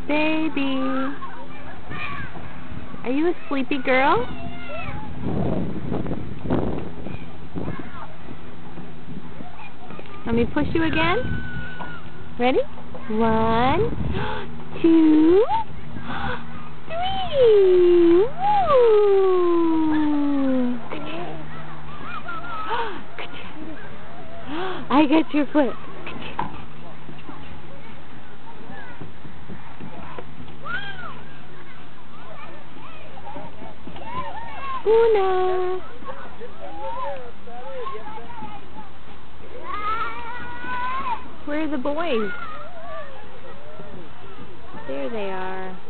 Baby. Are you a sleepy girl? Let me push you again. Ready? 1, 2, 3. Woo! I got your foot. Una. Where are the boys? There they are.